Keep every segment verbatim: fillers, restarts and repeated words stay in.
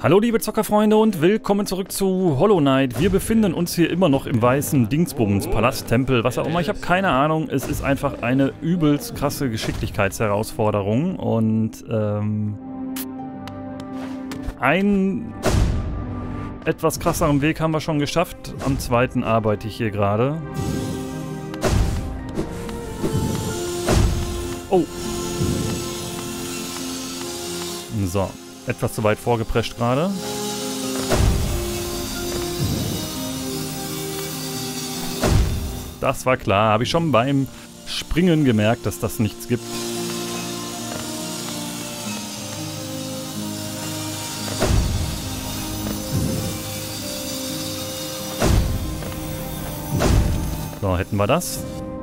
Hallo liebe Zockerfreunde und willkommen zurück zu Hollow Knight. Wir befinden uns hier immer noch im weißen Dingsbums, Palast, Tempel, was auch immer. Ich habe keine Ahnung. Es ist einfach eine übelst krasse Geschicklichkeitsherausforderung. Und ähm, einen etwas krasseren Weg haben wir schon geschafft. Am zweiten arbeite ich hier gerade. Oh. So. Etwas zu weit vorgeprescht gerade. Das war klar. Habe ich schon beim Springen gemerkt, dass das nichts gibt. So, hätten wir das.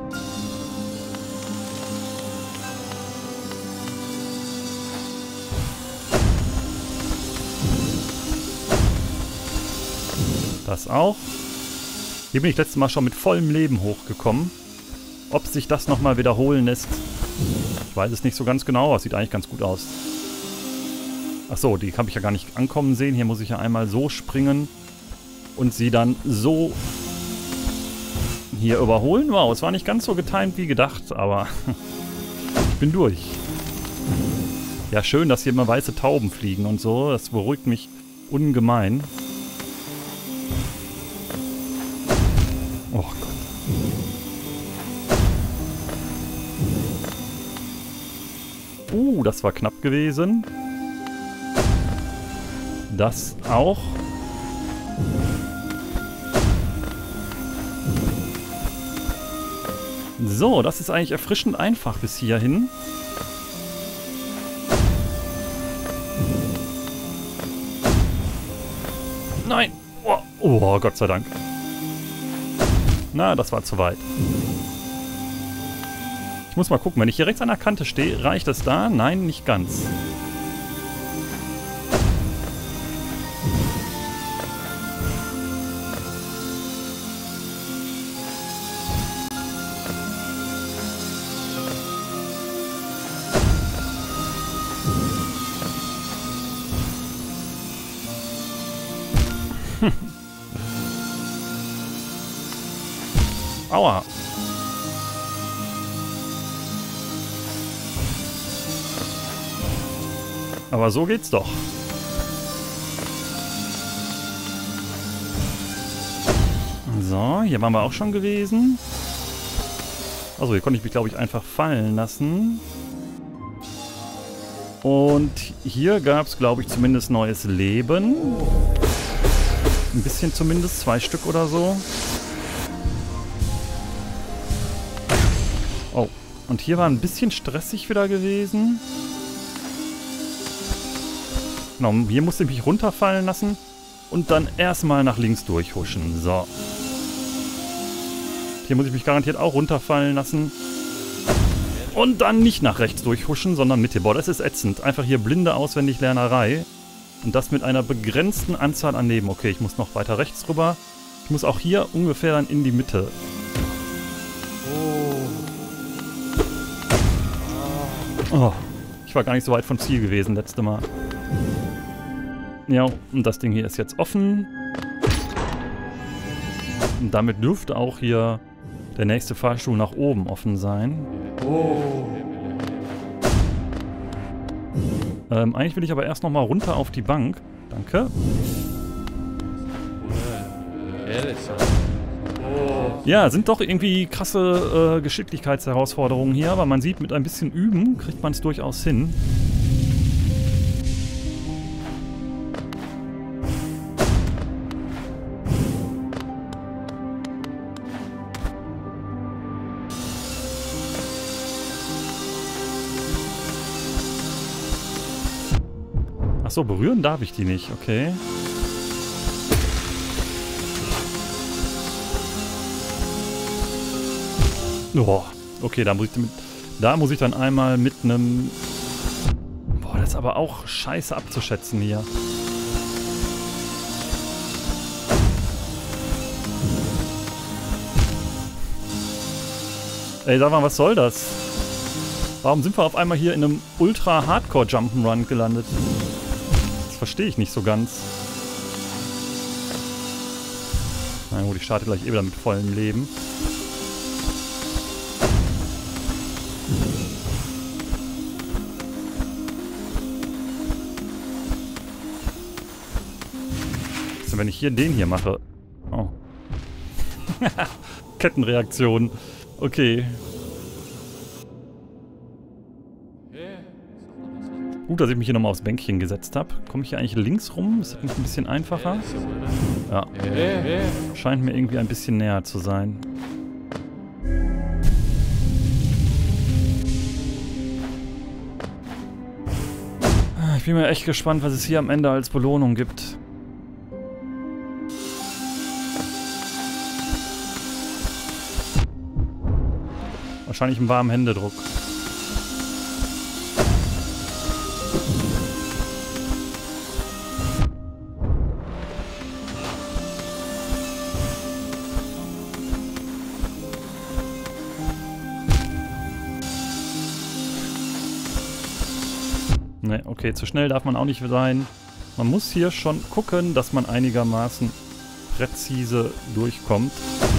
Das auch. Hier bin ich letztes Mal schon mit vollem Leben hochgekommen. Ob sich das nochmal wiederholen lässt, ich weiß es nicht so ganz genau, aber es sieht eigentlich ganz gut aus. Achso, die habe ich ja gar nicht ankommen sehen. Hier muss ich ja einmal so springen und sie dann so hier überholen. Wow, es war nicht ganz so getimt wie gedacht, aber ich bin durch. Ja, schön, dass hier immer weiße Tauben fliegen und so. Das beruhigt mich ungemein. Oh Gott. Uh, das war knapp gewesen. Das auch. So, das ist eigentlich erfrischend einfach bis hierhin. Nein! Oh, oh, Gott sei Dank. Na, das war zu weit. Ich muss mal gucken, wenn ich hier rechts an der Kante stehe, reicht das da? Nein, nicht ganz. Aua. Aber so geht's doch. So, hier waren wir auch schon gewesen. Also hier konnte ich mich, glaube ich, einfach fallen lassen. Und hier gab es, glaube ich, zumindest neues Leben. Ein bisschen zumindest, zwei Stück oder so. Oh, und hier war ein bisschen stressig wieder gewesen. Genau, hier musste ich mich runterfallen lassen und dann erstmal nach links durchhuschen. So. Hier muss ich mich garantiert auch runterfallen lassen. Und dann nicht nach rechts durchhuschen, sondern Mitte. Boah, das ist ätzend. Einfach hier blinde Auswendiglernerei. Und das mit einer begrenzten Anzahl an Leben. Okay, ich muss noch weiter rechts rüber. Ich muss auch hier ungefähr dann in die Mitte. Oh, ich war gar nicht so weit vom Ziel gewesen letzte Mal. Ja, und das Ding hier ist jetzt offen. Und damit dürfte auch hier der nächste Fahrstuhl nach oben offen sein. Oh. Ähm, eigentlich will ich aber erst nochmal runter auf die Bank. Danke. Ja, sind doch irgendwie krasse äh, Geschicklichkeitsherausforderungen hier, aber man sieht, mit ein bisschen Üben kriegt man es durchaus hin. Achso, berühren darf ich die nicht, okay. Oh, okay, da muss ich, mit, da muss ich dann einmal mit einem... Boah, das ist aber auch scheiße abzuschätzen hier. Ey, sag mal, was soll das? Warum sind wir auf einmal hier in einem Ultra-Hardcore-Jump'n'Run gelandet? Das verstehe ich nicht so ganz. Na gut, ich starte gleich eh wieder mit vollem Leben. Was ist denn, wenn ich hier den hier mache? Oh. Kettenreaktion. Okay. Gut, dass ich mich hier nochmal aufs Bänkchen gesetzt habe. Komme ich hier eigentlich links rum? Ist das nicht ein bisschen einfacher? Ja. Scheint mir irgendwie ein bisschen näher zu sein. Ich bin mir echt gespannt, was es hier am Ende als Belohnung gibt. Wahrscheinlich einen warmen Händedruck. Ne, okay, zu schnell darf man auch nicht sein. Man muss hier schon gucken, dass man einigermaßen präzise durchkommt.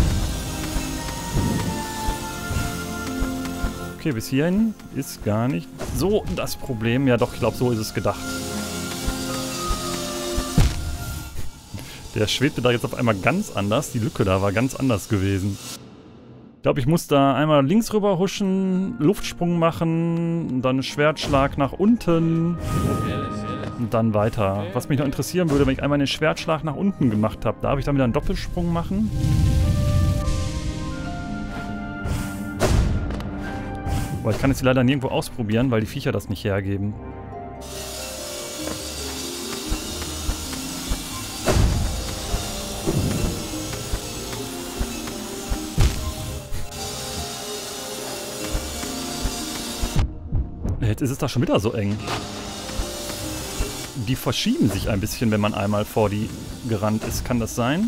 Okay, bis hierhin ist gar nicht so das Problem. Ja doch, ich glaube, so ist es gedacht. Der schwebte da jetzt auf einmal ganz anders. Die Lücke da war ganz anders gewesen. Ich glaube, ich muss da einmal links rüber huschen, Luftsprung machen, dann Schwertschlag nach unten und dann weiter. Was mich noch interessieren würde, wenn ich einmal den Schwertschlag nach unten gemacht habe, darf ich dann wieder einen Doppelsprung machen? Aber ich kann es leider nirgendwo ausprobieren, weil die Viecher das nicht hergeben. Jetzt ist es da schon wieder so eng. Die verschieben sich ein bisschen, wenn man einmal vor die gerannt ist. Kann das sein?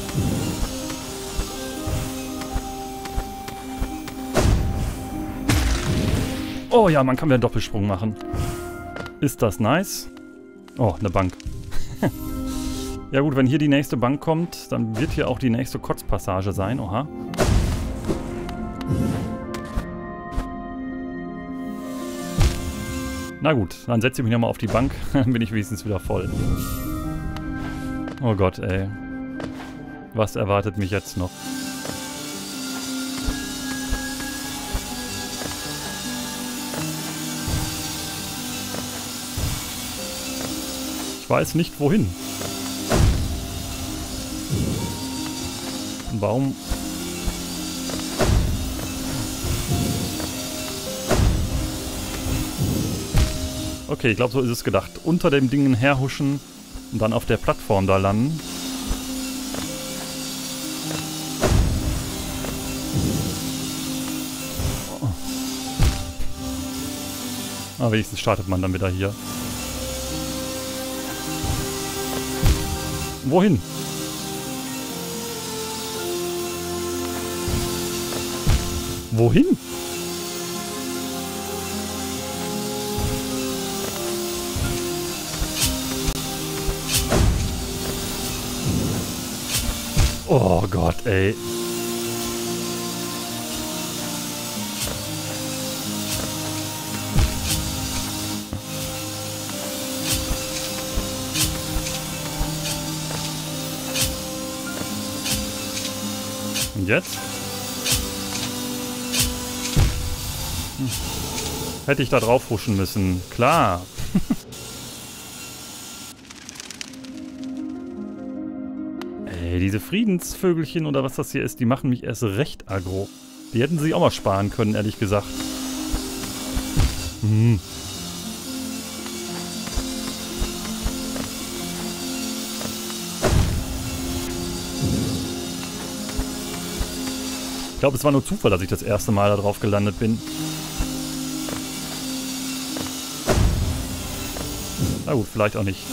Oh ja, man kann wieder einen Doppelsprung machen. Ist das nice? Oh, eine Bank. Ja gut, wenn hier die nächste Bank kommt, dann wird hier auch die nächste Kotzpassage sein. Oha. Na gut, dann setze ich mich nochmal auf die Bank, dann bin ich wenigstens wieder voll. Oh Gott, ey. Was erwartet mich jetzt noch? Ich weiß nicht, wohin. Warum? Okay, ich glaube, so ist es gedacht. Unter dem Ding herhuschen und dann auf der Plattform da landen. Oh. Aber wenigstens startet man dann wieder hier. Wohin? Wohin? Oh Gott, ey. Und jetzt? Hm. Hätte ich da drauf huschen müssen. Klar. Ey, diese Friedensvögelchen oder was das hier ist, die machen mich erst recht aggro. Die hätten sich auch mal sparen können, ehrlich gesagt. Hm. Ich glaube, es war nur Zufall, dass ich das erste Mal da drauf gelandet bin. Na gut, vielleicht auch nicht.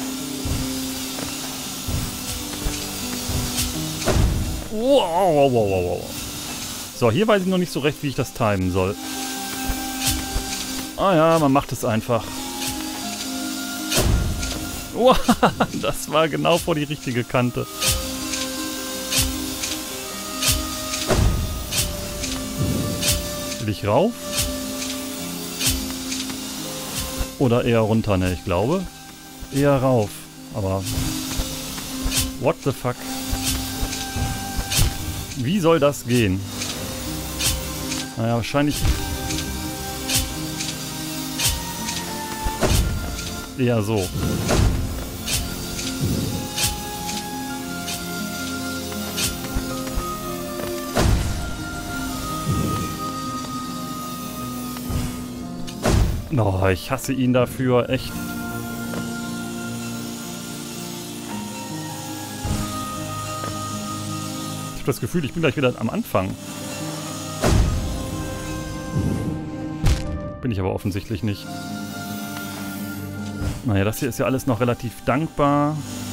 Wow, wow, wow, wow. So, hier weiß ich noch nicht so recht, wie ich das timen soll. Ah ja, man macht es einfach. Oh, das war genau vor die richtige Kante. Will ich rauf? Oder eher runter, ne? Ich glaube eher rauf. Aber what the fuck? Wie soll das gehen? Naja, wahrscheinlich eher so. Oh, ich hasse ihn dafür, echt. Ich habe das Gefühl, ich bin gleich wieder am Anfang. Bin ich aber offensichtlich nicht. Naja, das hier ist ja alles noch relativ dankbar.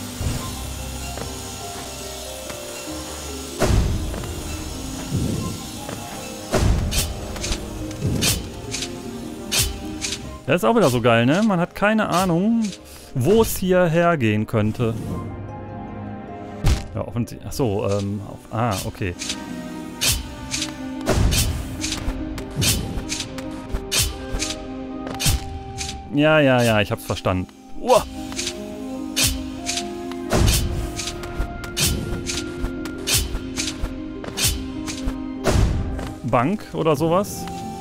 Das ist auch wieder so geil, ne? Man hat keine Ahnung, wo es hier hergehen könnte. Ja, offensichtlich. Achso, ähm. Auf, ah, okay. Ja, ja, ja, ich hab's verstanden. Uah. Bank oder sowas?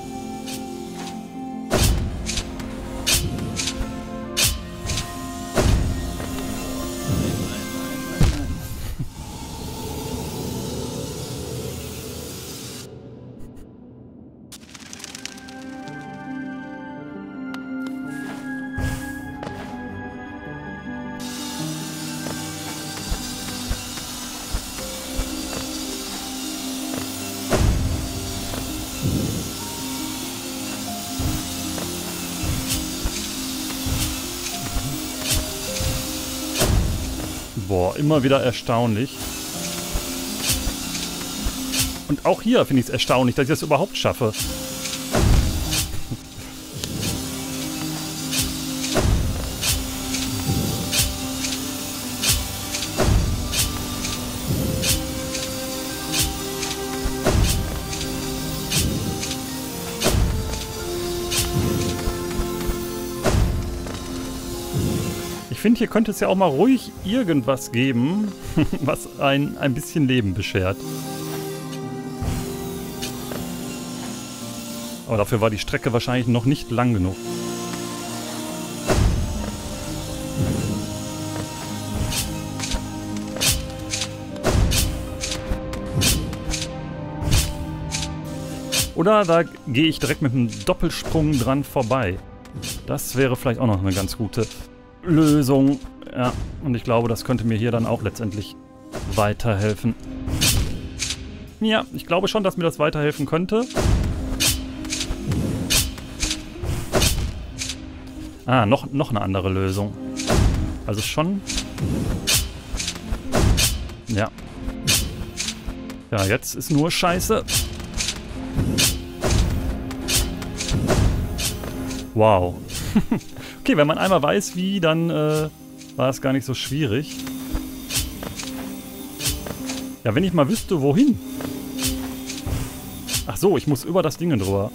Boah, immer wieder erstaunlich. Und auch hier finde ich es erstaunlich, dass ich das überhaupt schaffe. Ich finde, hier könnte es ja auch mal ruhig irgendwas geben, was ein, ein bisschen Leben beschert. Aber dafür war die Strecke wahrscheinlich noch nicht lang genug. Oder da gehe ich direkt mit einem Doppelsprung dran vorbei. Das wäre vielleicht auch noch eine ganz gute Lösung. Ja, und ich glaube, das könnte mir hier dann auch letztendlich weiterhelfen. Ja, ich glaube schon, dass mir das weiterhelfen könnte. Ah, noch, noch eine andere Lösung. Also schon... Ja. Ja, jetzt ist nur Scheiße. Wow. Okay, wenn man einmal weiß, wie, dann äh, war es gar nicht so schwierig. Ja, wenn ich mal wüsste, wohin. Ach so, ich muss über das Ding drüber.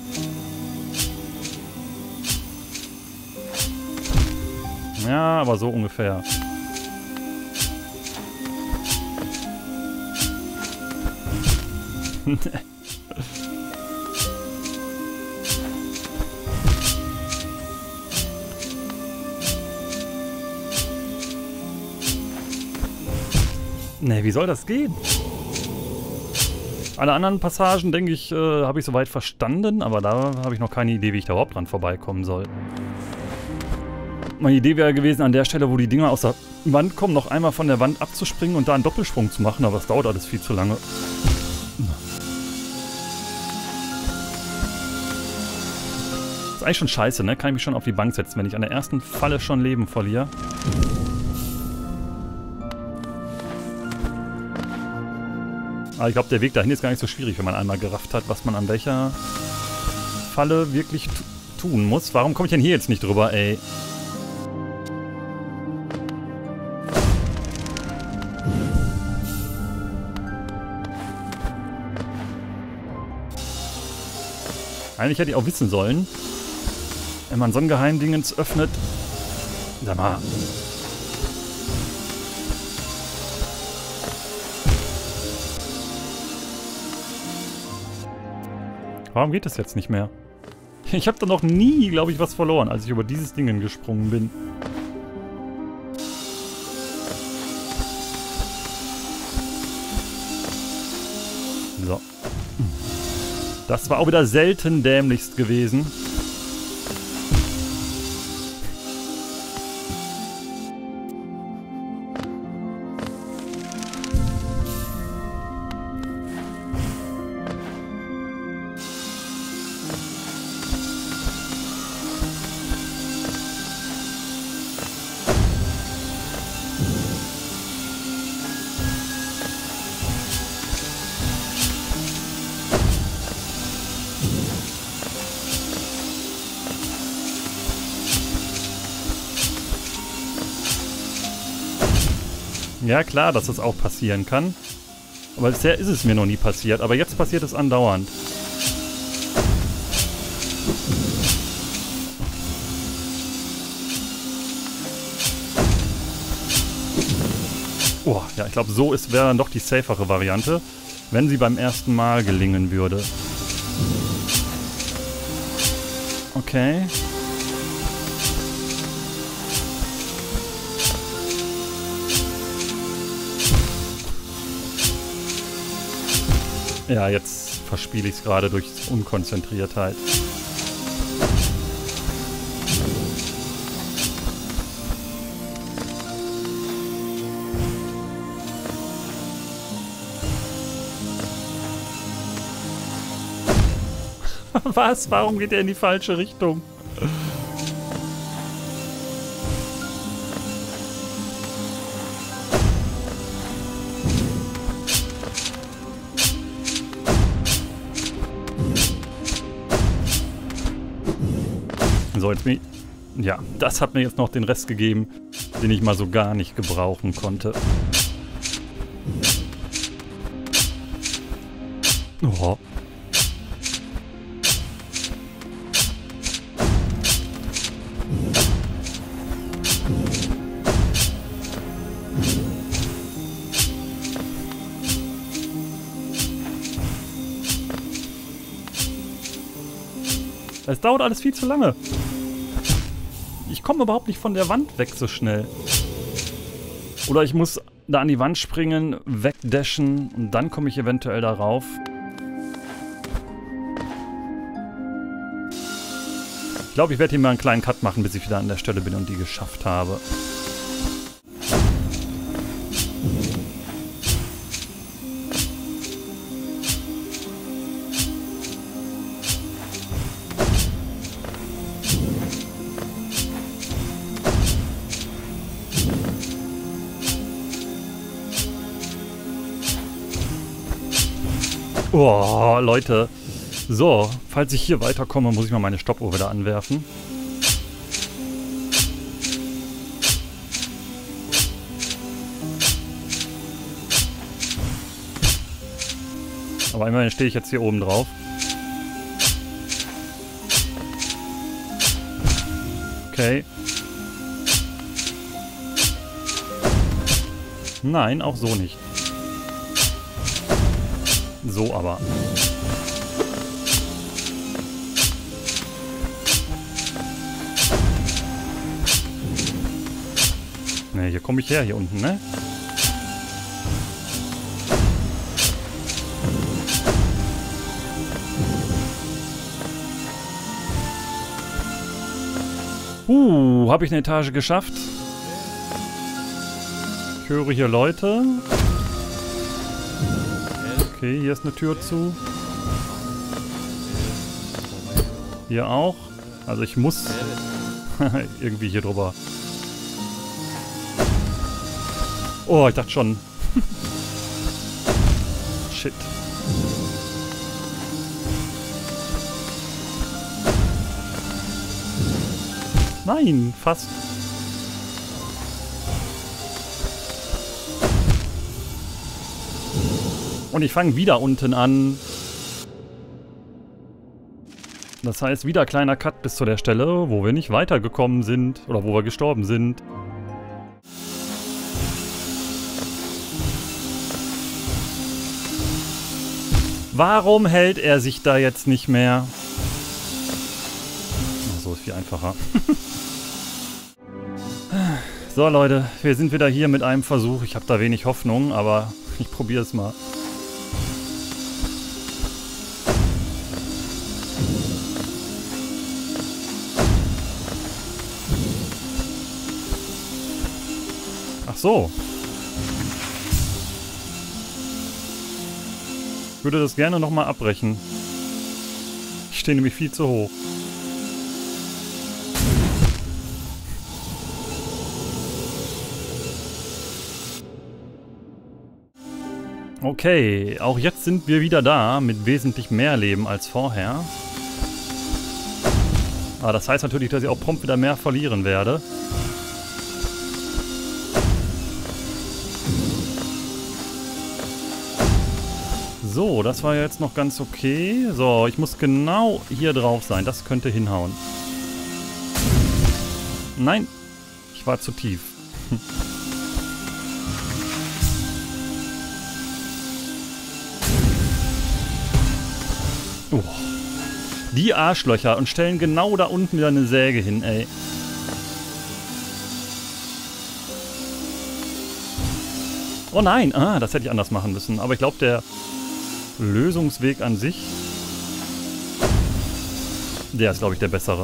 Ja, aber so ungefähr. Ne, wie soll das gehen? Alle anderen Passagen, denke ich, äh, habe ich soweit verstanden, aber da habe ich noch keine Idee, wie ich da überhaupt dran vorbeikommen soll. Meine Idee wäre gewesen, an der Stelle, wo die Dinger aus der Wand kommen, noch einmal von der Wand abzuspringen und da einen Doppelsprung zu machen, aber das dauert alles viel zu lange. Ist eigentlich schon scheiße, ne? Kann ich mich schon auf die Bank setzen, wenn ich an der ersten Falle schon Leben verliere. Aber ich glaube, der Weg dahin ist gar nicht so schwierig, wenn man einmal gerafft hat, was man an welcher Falle wirklich tun muss. Warum komme ich denn hier jetzt nicht drüber, ey? Eigentlich hätte ich auch wissen sollen, wenn man so ein Geheimdingens öffnet. Sag mal. Warum geht das jetzt nicht mehr? Ich habe da noch nie, glaube ich, was verloren, als ich über dieses Ding gesprungen bin. So. Das war auch wieder selten dämlichst gewesen. Ja, klar, dass das auch passieren kann. Aber bisher ist es mir noch nie passiert. Aber jetzt passiert es andauernd. Oh, ja, ich glaube, so wäre dann doch die safere Variante, wenn sie beim ersten Mal gelingen würde. Okay. Ja, jetzt verspiele ich es gerade durch Unkonzentriertheit. Was? Warum geht er in die falsche Richtung? So, jetzt bin ich... Ja, das hat mir jetzt noch den Rest gegeben, den ich mal so gar nicht gebrauchen konnte. Oh. Es dauert alles viel zu lange. Ich komme überhaupt nicht von der Wand weg so schnell. Oder ich muss da an die Wand springen, wegdashen und dann komme ich eventuell darauf. Ich glaube, ich werde hier mal einen kleinen Cut machen, bis ich wieder an der Stelle bin und die geschafft habe. Oh, Leute. So, falls ich hier weiterkomme, muss ich mal meine Stoppuhr wieder anwerfen. Aber immerhin stehe ich jetzt hier oben drauf. Okay. Nein, auch so nicht. So aber. Ne, hier komme ich her, hier unten, ne? Uh, habe ich eine Etage geschafft? Ich höre hier Leute. Okay, hier ist eine Tür zu. Hier auch. Also ich muss irgendwie hier drüber. Oh, ich dachte schon. Shit. Nein, fast. Und ich fange wieder unten an. Das heißt, wieder kleiner Cut bis zu der Stelle, wo wir nicht weitergekommen sind. Oder wo wir gestorben sind. Warum hält er sich da jetzt nicht mehr? So ist viel einfacher. So Leute, wir sind wieder hier mit einem Versuch. Ich habe da wenig Hoffnung, aber ich probiere es mal. Ach so. Ich würde das gerne nochmal abbrechen. Ich stehe nämlich viel zu hoch. Okay, auch jetzt sind wir wieder da mit wesentlich mehr Leben als vorher. Aber das heißt natürlich, dass ich auch prompt wieder mehr verlieren werde. So, das war jetzt noch ganz okay. So, ich muss genau hier drauf sein. Das könnte hinhauen. Nein, ich war zu tief. Oh. Die Arschlöcher und stellen genau da unten wieder eine Säge hin, ey. Oh nein, ah, das hätte ich anders machen müssen. Aber ich glaube, der Lösungsweg an sich, der ist, glaube ich, der bessere.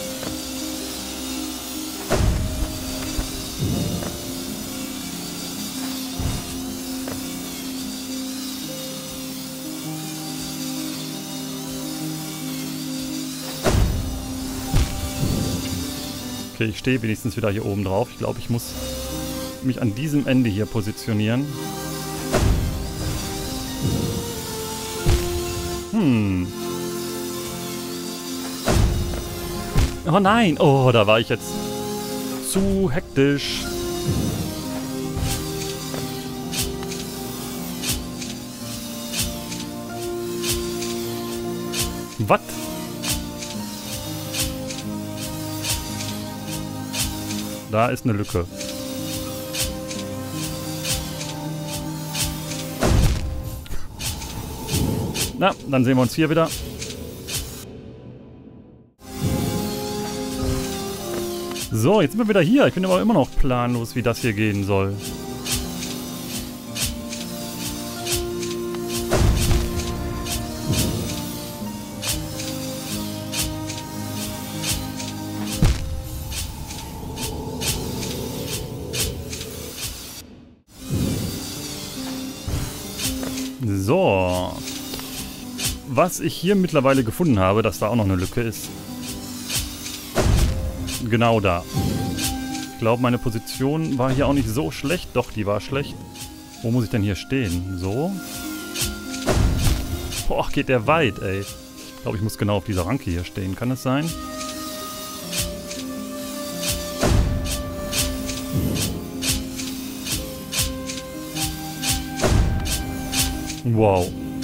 Okay, ich stehe wenigstens wieder hier oben drauf. Ich glaube, ich muss mich an diesem Ende hier positionieren. Hm. Oh nein! Oh, da war ich jetzt zu hektisch. Was? Da ist eine Lücke. Na, dann sehen wir uns hier wieder. So, jetzt sind wir wieder hier. Ich bin aber immer noch planlos, wie das hier gehen soll. So. Was ich hier mittlerweile gefunden habe, dass da auch noch eine Lücke ist. Genau da. Ich glaube, meine Position war hier auch nicht so schlecht. Doch, die war schlecht. Wo muss ich denn hier stehen? So. Boah, geht der weit, ey. Ich glaube, ich muss genau auf dieser Ranke hier stehen. Kann es sein? Wow.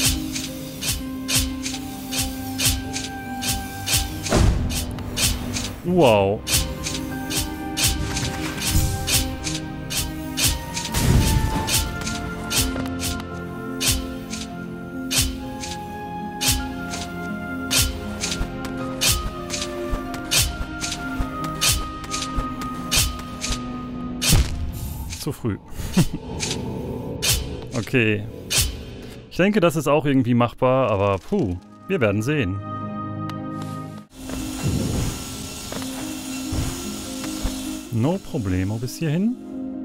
Wow. Zu früh. Okay. Ich denke, das ist auch irgendwie machbar, aber puh, wir werden sehen. No problemo bis hierhin.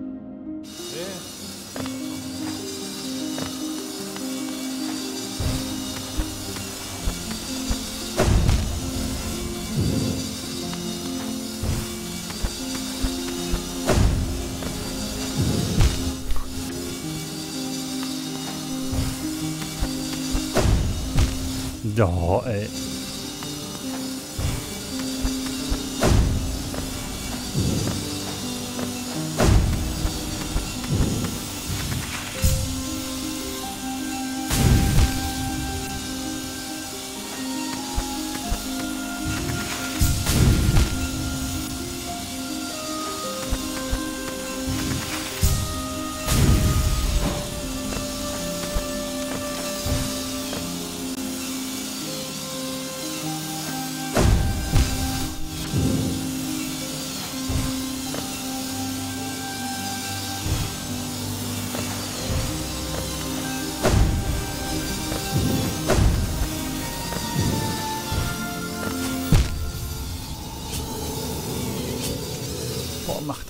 Ja, ey.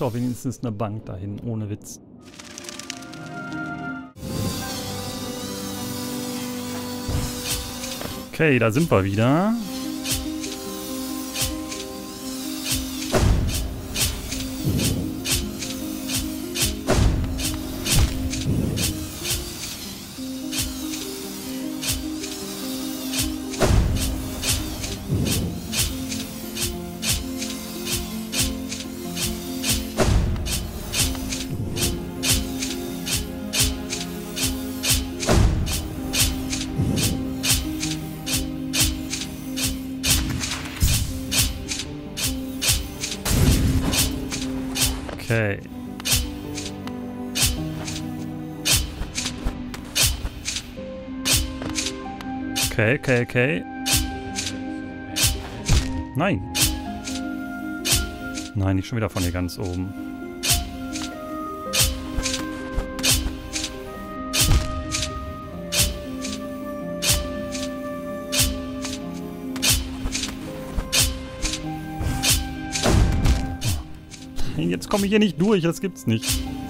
ist doch wenigstens eine Bank dahin, ohne Witz. Okay, da sind wir wieder. Okay. Okay, okay, okay. Nein. Nein, nicht schon wieder von hier ganz oben. Jetzt komme ich hier nicht durch, das gibt's nicht.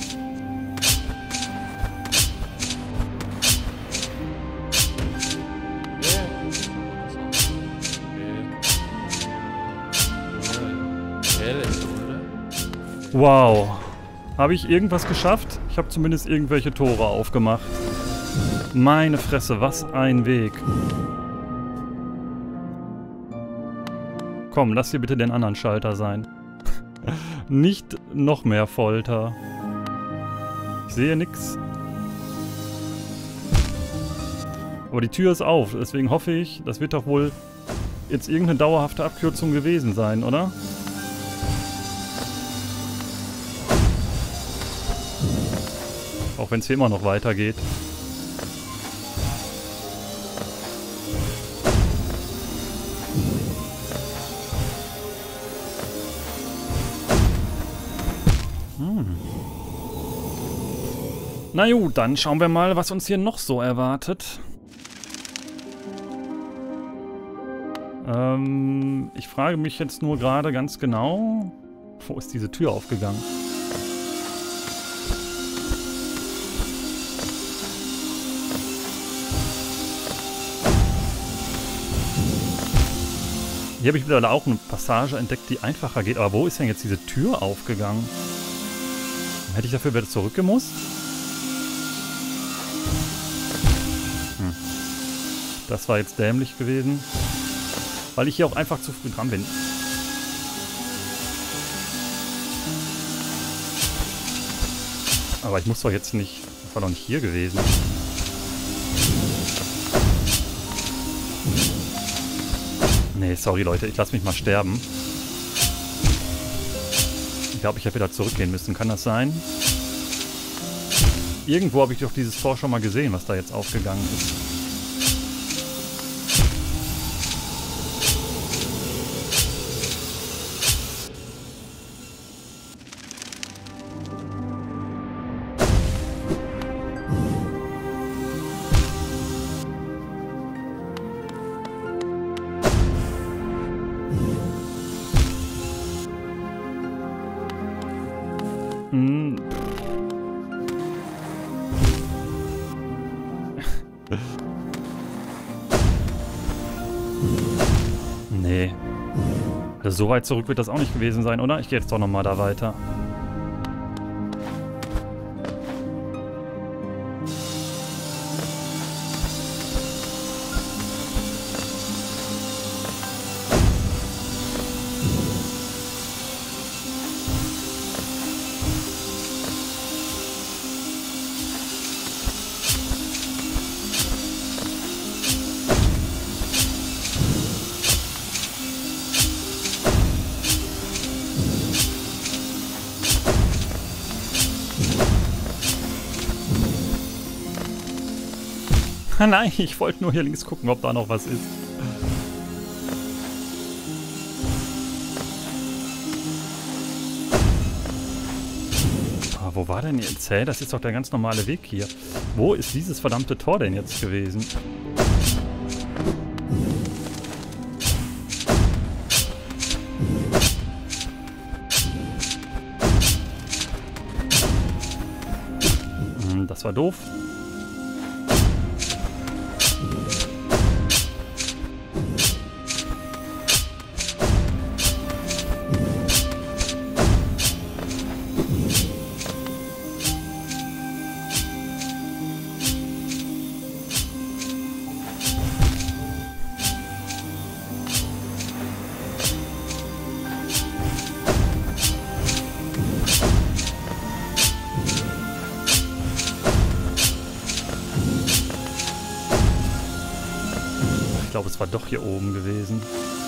Wow. Habe ich irgendwas geschafft? Ich habe zumindest irgendwelche Tore aufgemacht. Meine Fresse, was ein Weg. Komm, lass hier bitte den anderen Schalter sein. Nicht noch mehr Folter. Ich sehe nichts. Aber die Tür ist auf, deswegen hoffe ich, das wird doch wohl jetzt irgendeine dauerhafte Abkürzung gewesen sein, oder? Auch wenn es hier immer noch weitergeht. Na gut, dann schauen wir mal, was uns hier noch so erwartet. Ähm, ich frage mich jetzt nur gerade ganz genau, wo ist diese Tür aufgegangen? Hier habe ich wieder auch eine Passage entdeckt, die einfacher geht. Aber wo ist denn jetzt diese Tür aufgegangen? Hätte ich dafür wieder zurückgemusst? Hm. Das war jetzt dämlich gewesen. Weil ich hier auch einfach zu früh dran bin. Aber ich muss doch jetzt nicht... Das war doch nicht hier gewesen. Nee, sorry Leute, ich lasse mich mal sterben. Ich glaube, ich hätte wieder zurückgehen müssen. Kann das sein? Irgendwo habe ich doch dieses Tor schon mal gesehen, was da jetzt aufgegangen ist. Hm. Nee. Also so weit zurück wird das auch nicht gewesen sein, oder? Ich gehe jetzt doch nochmal da weiter. Nein, ich wollte nur hier links gucken, ob da noch was ist. Ah, wo war denn jetzt? Hä? Das ist doch der ganz normale Weg hier. Wo ist dieses verdammte Tor denn jetzt gewesen? Hm, das war doof. Ich glaube, es war doch hier oben gewesen.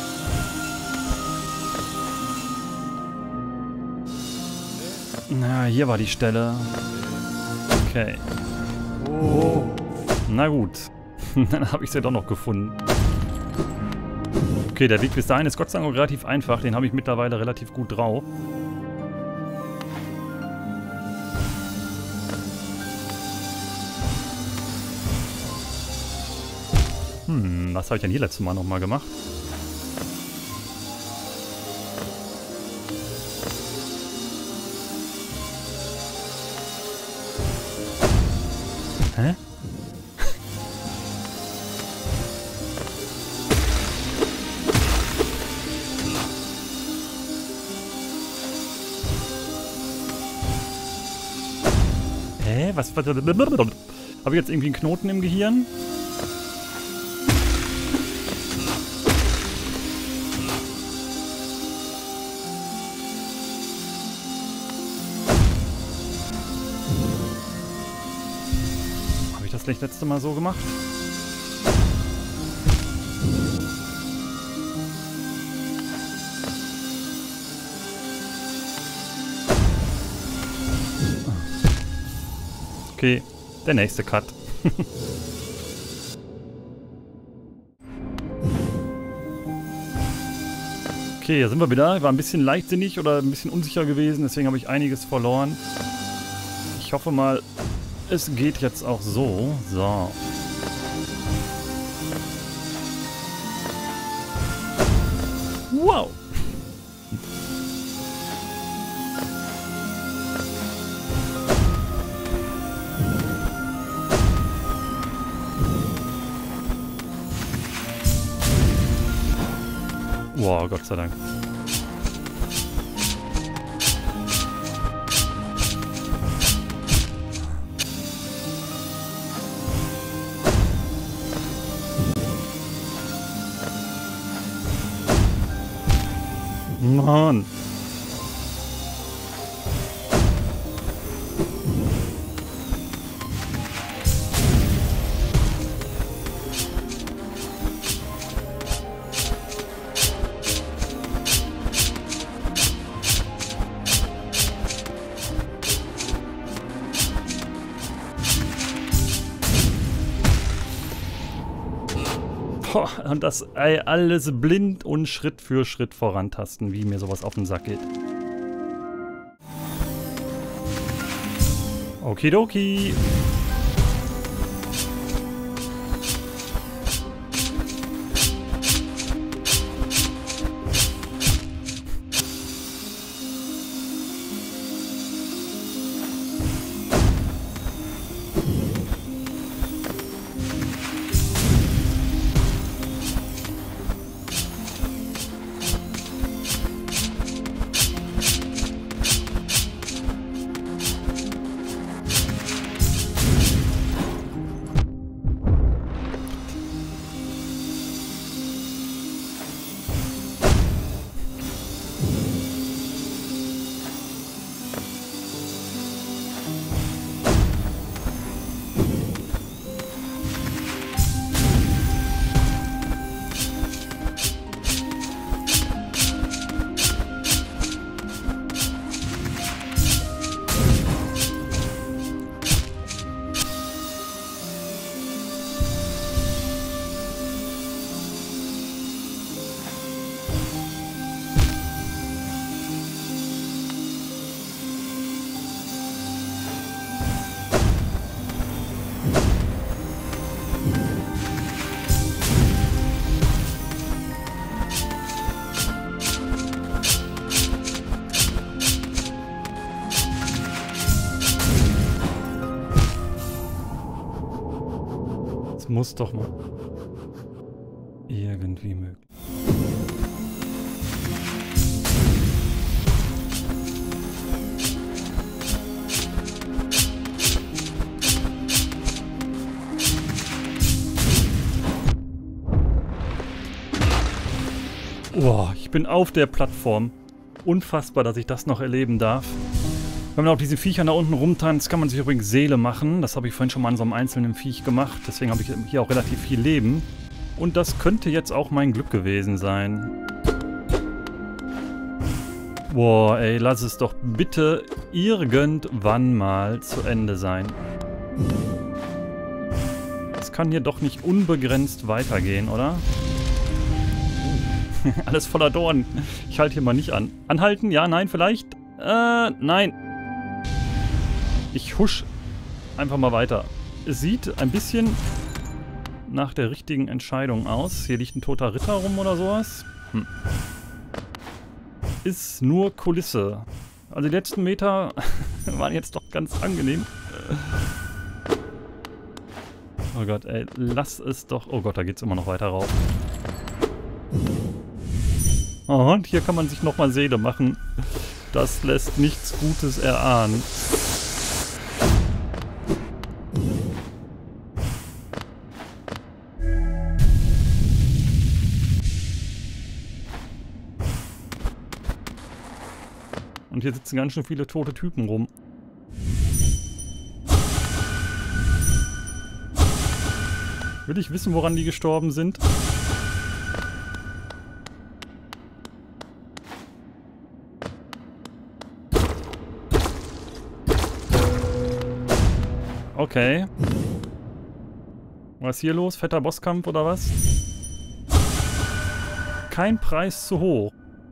Na, hier war die Stelle. Okay. Oh. Na gut. Dann habe ich es ja doch noch gefunden. Okay, der Weg bis dahin ist Gott sei Dank relativ einfach. Den habe ich mittlerweile relativ gut drauf. Hm, was habe ich denn hier letztes Mal nochmal gemacht? Hä? Hä? Was? was habe ich jetzt irgendwie einen Knoten im Gehirn? Das nicht letzte Mal so gemacht? Okay, der nächste Cut. Okay, da sind wir wieder. Ich war ein bisschen leichtsinnig oder ein bisschen unsicher gewesen, deswegen habe ich einiges verloren. Ich hoffe mal, es geht jetzt auch so. So. Wow. Wow, Gott sei Dank. Mann. Boah, und das ey, alles blind und Schritt für Schritt vorantasten, wie mir sowas auf den Sack geht. Okidoki. muss doch mal irgendwie möglich. Boah, ich bin auf der Plattform. Unfassbar, dass ich das noch erleben darf. Wenn man auf diese Viecher da unten rumtanzt, kann man sich übrigens Seele machen. Das habe ich vorhin schon mal an so einem einzelnen Viech gemacht. Deswegen habe ich hier auch relativ viel Leben. Und das könnte jetzt auch mein Glück gewesen sein. Boah, ey, lass es doch bitte irgendwann mal zu Ende sein. Es kann hier doch nicht unbegrenzt weitergehen, oder? Alles voller Dornen. Ich halte hier mal nicht an. Anhalten? Ja, nein, vielleicht? Äh, nein. Ich husch einfach mal weiter. Es sieht ein bisschen nach der richtigen Entscheidung aus. Hier liegt ein toter Ritter rum oder sowas. Hm. Ist nur Kulisse. Also die letzten Meter waren jetzt doch ganz angenehm. Oh Gott, ey. Lass es doch... Oh Gott, da geht's immer noch weiter rauf. Oh, und hier kann man sich nochmal Seele machen. Das lässt nichts Gutes erahnen. Und hier sitzen ganz schön viele tote Typen rum. Will ich wissen, woran die gestorben sind? Okay. Was ist hier los? Fetter Bosskampf oder was? Kein Preis zu hoch.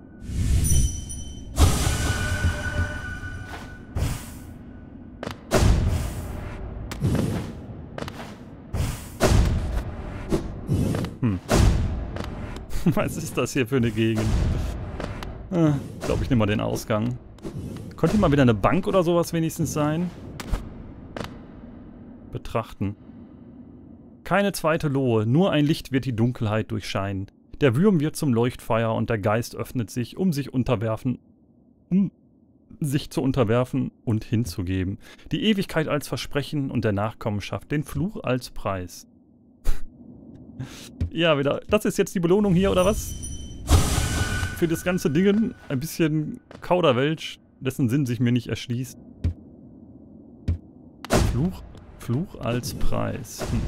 Hm. Was ist das hier für eine Gegend? Ah, ich glaube, ich nehme mal den Ausgang. Könnte mal wieder eine Bank oder sowas wenigstens sein? Betrachten. Keine zweite Lohe, nur ein Licht wird die Dunkelheit durchscheinen. Der Würm wird zum Leuchtfeuer und der Geist öffnet sich, um sich unterwerfen, um sich zu unterwerfen und hinzugeben. Die Ewigkeit als Versprechen und der Nachkommenschaft, den Fluch als Preis. Ja, wieder. Das ist jetzt die Belohnung hier, oder was? Für das ganze Ding ein bisschen Kauderwelsch, dessen Sinn sich mir nicht erschließt. Fluch? Fluch als Preis. Hm.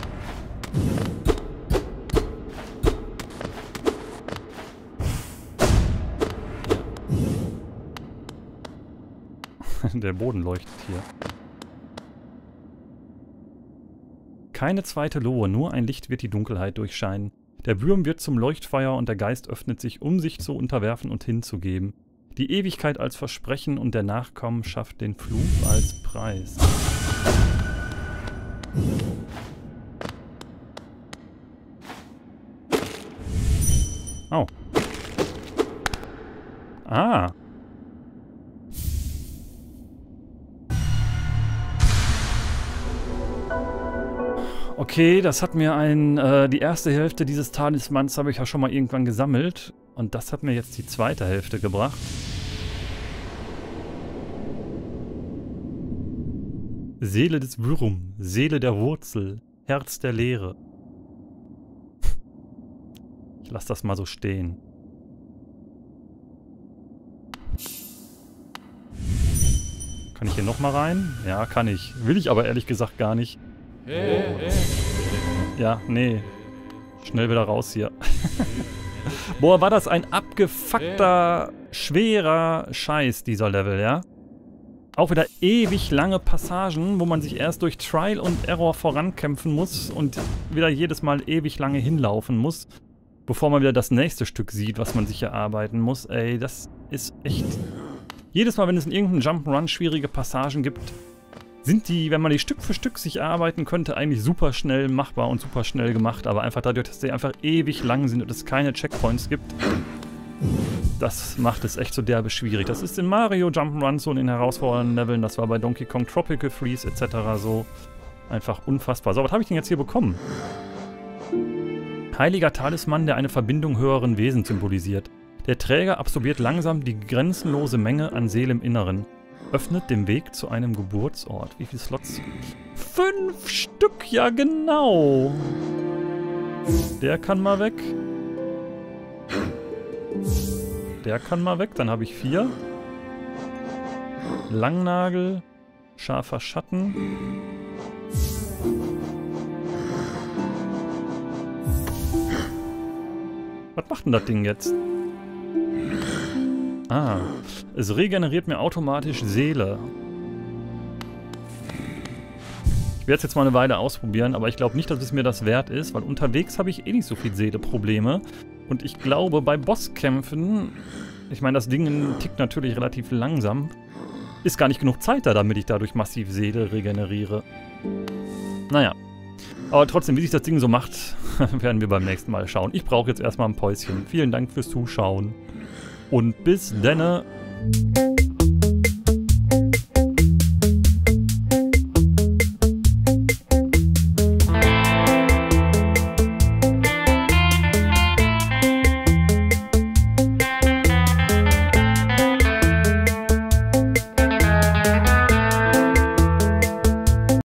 Ja. Der Boden leuchtet hier. Keine zweite Lohe, nur ein Licht wird die Dunkelheit durchscheinen. Der Würm wird zum Leuchtfeuer und der Geist öffnet sich, um sich zu unterwerfen und hinzugeben. Die Ewigkeit als Versprechen und der Nachkommenschaft den Fluch als Preis. Oh. Ah. Okay, das hat mir ein, äh, die erste Hälfte dieses Talismans habe ich ja schon mal irgendwann gesammelt. Und das hat mir jetzt die zweite Hälfte gebracht. Seele des Wurm, Seele der Wurzel, Herz der Leere. Ich lasse das mal so stehen. Kann ich hier nochmal rein? Ja, kann ich. Will ich aber ehrlich gesagt gar nicht. Ja, nee. Schnell wieder raus hier. Boah, war das ein abgefuckter, schwerer Scheiß, dieser Level, ja? Auch wieder ewig lange Passagen, wo man sich erst durch Trial und Error vorankämpfen muss und wieder jedes Mal ewig lange hinlaufen muss, bevor man wieder das nächste Stück sieht, was man sich erarbeiten muss. Ey, das ist echt... Jedes Mal, wenn es in irgendeinem Jump'n'Run schwierige Passagen gibt, sind die, wenn man die Stück für Stück sich erarbeiten könnte, eigentlich super schnell machbar und super schnell gemacht. Aber einfach dadurch, dass die einfach ewig lang sind und es keine Checkpoints gibt, das macht es echt so derbe schwierig. Das ist in Mario Jump'n'Run so in den herausfordernden Leveln, das war bei Donkey Kong Tropical Freeze et cetera so. Einfach unfassbar. So, was habe ich denn jetzt hier bekommen? Heiliger Talisman, der eine Verbindung höheren Wesen symbolisiert. Der Träger absorbiert langsam die grenzenlose Menge an Seele im Inneren. Öffnet den Weg zu einem Geburtsort. Wie viele Slots? Fünf Stück, ja genau. Der kann mal weg. Der kann mal weg, dann habe ich vier. Langnagel, scharfer Schatten. Was macht denn das Ding jetzt? Ah, es regeneriert mir automatisch Seele. Ich werde es jetzt mal eine Weile ausprobieren, aber ich glaube nicht, dass es mir das wert ist, weil unterwegs habe ich eh nicht so viel Seele-Probleme. Und ich glaube, bei Bosskämpfen, ich meine, das Ding tickt natürlich relativ langsam, ist gar nicht genug Zeit da, damit ich dadurch massiv Seele regeneriere. Naja. Aber trotzdem, wie sich das Ding so macht, werden wir beim nächsten Mal schauen. Ich brauche jetzt erstmal ein Päuschen. Vielen Dank fürs Zuschauen und bis denne.